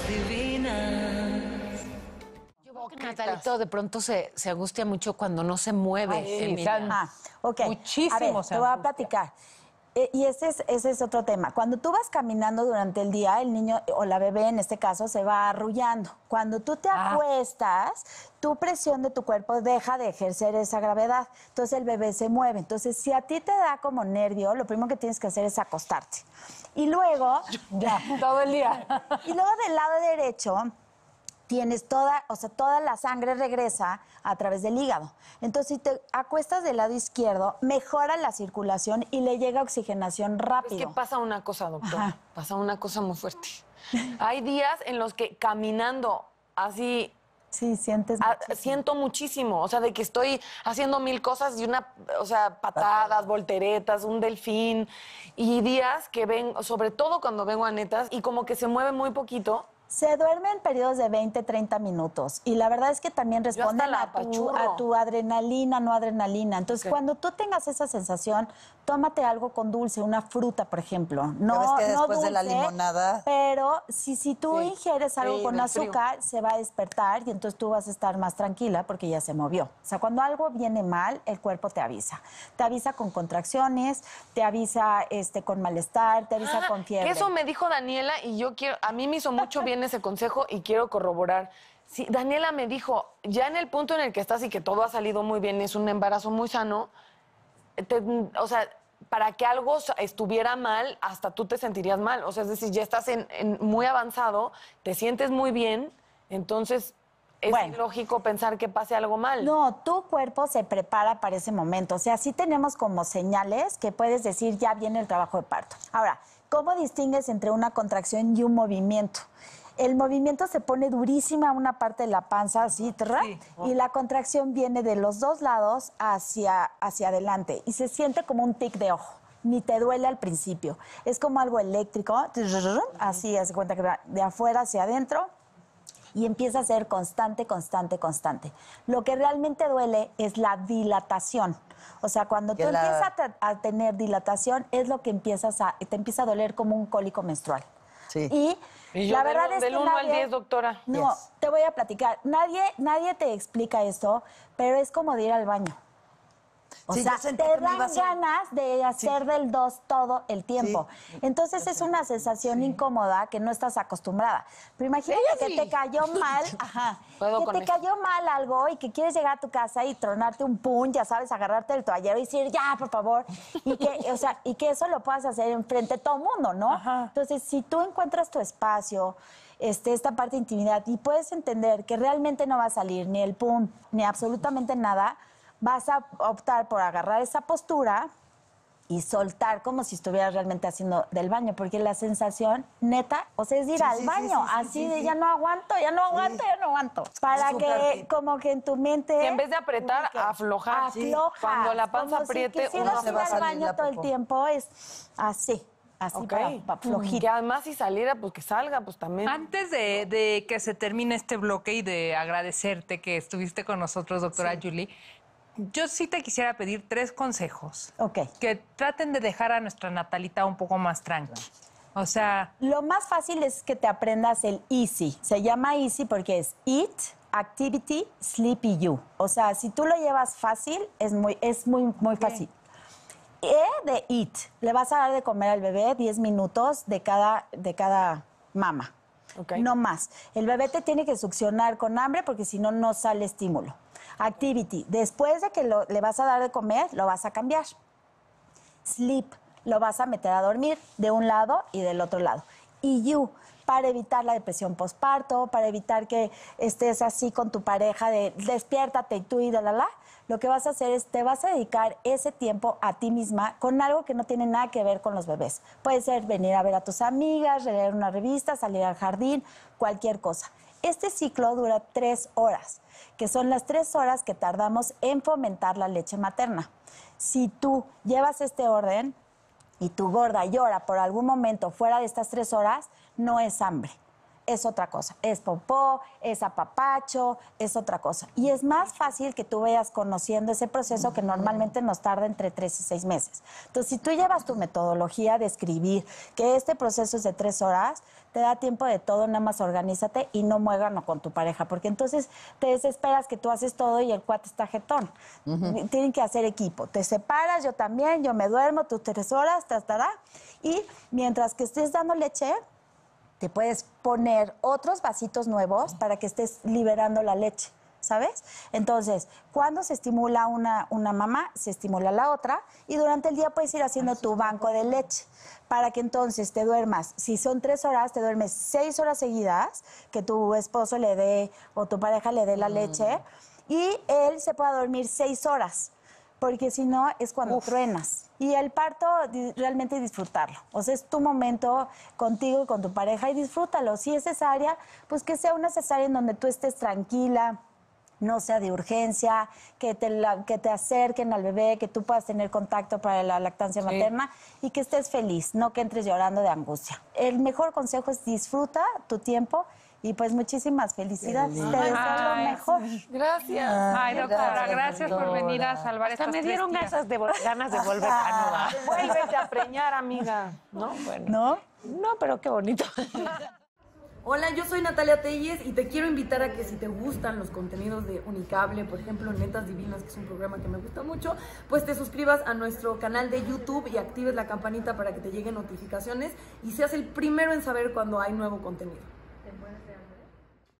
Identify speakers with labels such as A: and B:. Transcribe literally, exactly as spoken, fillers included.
A: divinas.
B: Yo creo que Natalito de pronto se, se angustia mucho cuando no se mueve,
C: Ay,
B: Emilia.
C: ah, ok.
D: Muchísimo
C: A ver,
D: se
C: te voy a
D: angustia.
C: platicar. Eh, y ese es, ese es otro tema. Cuando tú vas caminando durante el día, el niño o la bebé en este caso se va arrullando. Cuando tú te
D: Ah.
C: acuestas, tu presión de tu cuerpo deja de ejercer esa gravedad. Entonces el bebé se mueve. Entonces, si a ti te da como nervio, lo primero que tienes que hacer es acostarte. Y luego,
D: Ya, todo el día.
C: y luego del lado derecho tienes toda, o sea, toda la sangre regresa a través del hígado. Entonces, si te acuestas del lado izquierdo, mejora la circulación y le llega oxigenación
E: Es
C: rápido.
E: que pasa una cosa, doctor.
C: Ajá.
E: Pasa una cosa muy fuerte. Hay días en los que caminando así
C: Sí, sientes
E: a-
C: muchísimo.
E: siento muchísimo. O sea, de que estoy haciendo mil cosas y una, o sea, patadas, volteretas, un delfín. Y días que ven, sobre todo cuando vengo a netas, y como que se mueve muy poquito.
C: Se duerme en periodos de veinte, treinta minutos y la verdad es que también
E: hasta
C: responden
E: la
C: a tu,
E: apachurro.
C: a tu adrenalina, no adrenalina. Entonces,
E: Ok.
C: cuando tú tengas esa sensación, tómate algo con dulce, una fruta, por ejemplo. No,
F: Ya ves que
C: no
F: después de la
C: dulce,
F: limonada-
C: Pero si, si tú
E: Sí.
C: ingieres algo
E: Sí,
C: con
E: del frío.
C: azúcar, se va a despertar y entonces tú vas a estar más tranquila porque ya se movió. O sea, cuando algo viene mal, el cuerpo te avisa. Te avisa con contracciones, te avisa este, con malestar, te avisa
E: Ah,
C: con fiebre.
E: que eso me dijo Daniela y yo quiero, a mí me hizo mucho bien ese consejo y quiero corroborar. Sí, Daniela me dijo, ya en el punto en el que estás y que todo ha salido muy bien, es un embarazo muy sano, te- o sea, para que algo sa- estuviera mal, hasta tú te sentirías mal. O sea, es decir, ya estás en, en muy avanzado, te sientes muy bien, entonces es
C: Bueno.
E: ilógico pensar que pase algo mal.
C: No, tu cuerpo se prepara para ese momento. O sea, sí tenemos como señales que puedes decir ya viene el trabajo de parto. Ahora, ¿cómo distingues entre una contracción y un movimiento? El movimiento se pone durísima una parte de la panza, así, trra, y la contracción viene de los dos lados hacia, hacia adelante y se siente como un tic de ojo. Ni te duele al principio. Es como algo eléctrico, así, haz de cuenta que va de afuera hacia adentro y empieza a ser constante, constante, constante. Lo que realmente duele es la dilatación. O sea, cuando tú
F: Que la-
C: empiezas a, te- a tener dilatación, es lo que empiezas a, te empieza a doler como un cólico menstrual.
F: Sí.
C: Y,
E: Y yo
C: la
E: del-
C: verdad es
E: del
C: que
E: uno al
C: nadie-
E: diez, doctora.
C: No,
F: Yes.
C: te voy a platicar. Nadie, nadie te explica esto, pero es como de ir al baño. O
F: Sí,
C: sea,
F: yo sentí
C: te
F: que me
C: dan
F: iba a hacer-
C: ganas de hacer del dos todo el tiempo.
F: Sí.
C: Entonces es una sensación incómoda que no estás acostumbrada. Pero imagínate que te cayó mal, ajá,
E: Puedo
C: que
E: con
C: te
E: esto.
C: cayó mal algo y que quieres llegar a tu casa y tronarte un pun, ya sabes, agarrarte el toallero y decir, ya, por favor. Y que, o sea, y que eso lo puedas hacer enfrente de todo el mundo, ¿no? Entonces, si tú encuentras tu espacio, este, esta parte de intimidad y puedes entender que realmente no va a salir ni el pum, ni absolutamente nada, vas a optar por agarrar esa postura y soltar como si estuvieras realmente haciendo del baño, porque la sensación neta, o sea, es ir
F: Sí,
C: al
F: sí, sí,
C: baño,
F: sí, sí,
C: así
F: sí,
C: de
F: sí.
C: ya no aguanto, ya no aguanto, ya no aguanto. Para
F: Súper
C: que
F: tip.
C: como que en tu mente...
E: Y en vez de apretar,
C: ubiques.
E: aflojar. Sí.
C: Aflojas.
E: Cuando la panza
C: Como si
E: apriete,
C: quisieras
E: uno
F: se
C: ir
F: va a
C: al
F: salir
C: baño
F: la
C: todo el
F: popó.
C: tiempo, es así, así
E: Ok.
C: para, para flojito.
E: Que además si saliera, pues que salga, pues también.
D: Antes de, de que se termine este bloque y de agradecerte que estuviste con nosotros, doctora Julie, yo sí te quisiera pedir tres consejos.
C: Ok.
D: Que traten de dejar a nuestra Natalita un poco más tranqui. O sea,
C: Lo más fácil es que te aprendas el EASY. Se llama EASY porque es Eat, Activity, Sleep y You. O sea, si tú lo llevas fácil, es muy, es muy, muy fácil. E de Eat. Le vas a dar de comer al bebé diez minutos de cada, de cada mama.
E: Ok.
C: No más. El bebé te tiene que succionar con hambre porque si no, no sale estímulo. Activity. Después de que lo- le vas a dar de comer, lo vas a cambiar. Sleep, lo vas a meter a dormir de un lado y del otro lado. Y You, para evitar la depresión postparto, para evitar que estés así con tu pareja de despiértate y tú y la la la, lo que vas a hacer es te vas a dedicar ese tiempo a ti misma con algo que no tiene nada que ver con los bebés. Puede ser venir a ver a tus amigas, leer una revista, salir al jardín, cualquier cosa. Este ciclo dura tres horas, que son las tres horas que tardamos en fomentar la leche materna. Si tú llevas este orden y tu gorda llora por algún momento fuera de estas tres horas, no es hambre. es otra cosa. Es popó, es apapacho, es otra cosa. Y es más fácil que tú vayas conociendo ese proceso que normalmente nos tarda entre tres y seis meses. Entonces, si tú llevas tu metodología de escribir, que este proceso es de tres horas, te da tiempo de todo, nada más organízate y no muégano con tu pareja, porque entonces te desesperas que tú haces todo y el cuate está jetón. Uh-huh. Tienen que hacer equipo. Te separas, yo también, yo me duermo, tú tres horas, tastará. Y mientras que estés dando leche, te puedes poner otros vasitos nuevos para que estés liberando la leche, ¿sabes? Entonces, cuando se estimula una, una mamá, se estimula la otra, y durante el día puedes ir haciendo tu banco de leche para que entonces te duermas. Si son tres horas, te duermes seis horas seguidas, que tu esposo le dé o tu pareja le dé la leche, y él se pueda dormir seis horas, porque si no es cuando Uf. truenas. Y el parto, realmente disfrutarlo. O sea, es tu momento contigo y con tu pareja y disfrútalo. Si es cesárea, pues que sea una cesárea en donde tú estés tranquila, no sea de urgencia, que te, la, que te acerquen al bebé, que tú puedas tener contacto para la lactancia sí. materna y que estés feliz, no que entres llorando de angustia. El mejor consejo es disfruta tu tiempo. Y pues muchísimas felicidades. Te deseo lo mejor.
E: Gracias.
D: Ay, doctora, gracias, gracias por venir a salvar
B: Hasta
D: estas
B: me dieron
D: tres
B: ganas de, ganas de volver a no,
E: Vuélvete a preñar, amiga.
B: No, bueno.
C: ¿No?
B: No, pero qué bonito.
A: Hola, yo soy Natalia Telles y te quiero invitar a que si te gustan los contenidos de Unicable, por ejemplo, Netas Divinas, que es un programa que me gusta mucho, pues te suscribas a nuestro canal de YouTube y actives la campanita para que te lleguen notificaciones y seas el primero en saber cuando hay nuevo contenido.